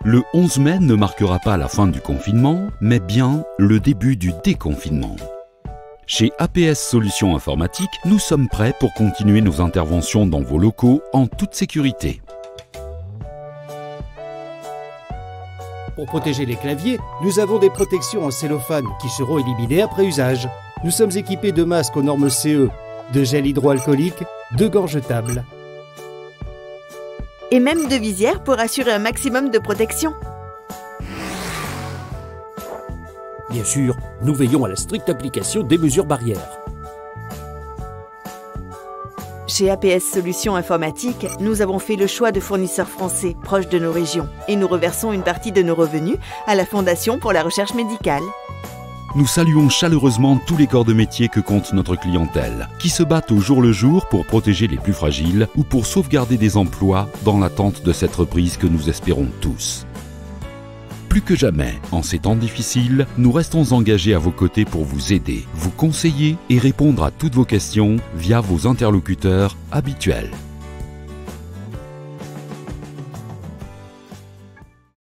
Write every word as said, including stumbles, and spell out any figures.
Le onze mai ne marquera pas la fin du confinement, mais bien le début du déconfinement. Chez A P S Solutions Informatiques, nous sommes prêts pour continuer nos interventions dans vos locaux en toute sécurité. Pour protéger les claviers, nous avons des protections en cellophane qui seront éliminées après usage. Nous sommes équipés de masques aux normes C E, de gel hydroalcoolique, de gants jetables. Et même de visières pour assurer un maximum de protection. Bien sûr, nous veillons à la stricte application des mesures barrières. Chez A P S Solutions Informatiques, nous avons fait le choix de fournisseurs français proches de nos régions et nous reversons une partie de nos revenus à la Fondation pour la recherche médicale. Nous saluons chaleureusement tous les corps de métier que compte notre clientèle, qui se battent au jour le jour pour protéger les plus fragiles ou pour sauvegarder des emplois dans l'attente de cette reprise que nous espérons tous. Plus que jamais, en ces temps difficiles, nous restons engagés à vos côtés pour vous aider, vous conseiller et répondre à toutes vos questions via vos interlocuteurs habituels.